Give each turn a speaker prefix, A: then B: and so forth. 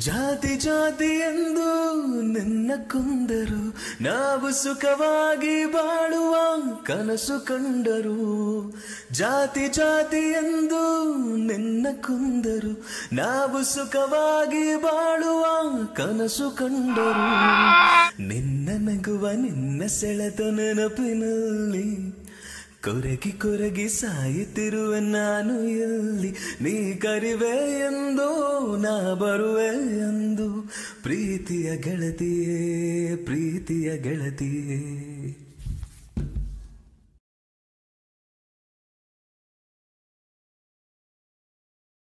A: ಜಾತಿ ಜಾತಿ ಎಂದು ನಿನ್ನ ಕೊಂದರು, ನಾವು ಸುಖವಾಗಿ ಬಾಳುವ ಕನಸು ಕಂಡರು. ಜಾತಿ ಜಾತಿ ಎಂದು ನಿನ್ನ ಕೊಂದರು, ನಾವು ಸುಖವಾಗಿ ಬಾಳುವ ಕನಸು ಕಂಡರು. ನಿನ್ನ ನಗುವ ನಿನ್ನ ಸೆಳೆತ ನೆನಪಿನಲ್ಲಿ ಕೊರಗಿ ಕೊರಗಿ ಸಾಯುತ್ತಿರುವೆ ನಾನು ಎಲ್ಲಿ. ನೀ ಕರಿವೆ ಎಂದು ನಾ ಬರುವೆ ಎಂದು, ಪ್ರೀತಿಯ ಗೆಳತಿಯೇ ಪ್ರೀತಿಯ ಗೆಳತಿಯೇ.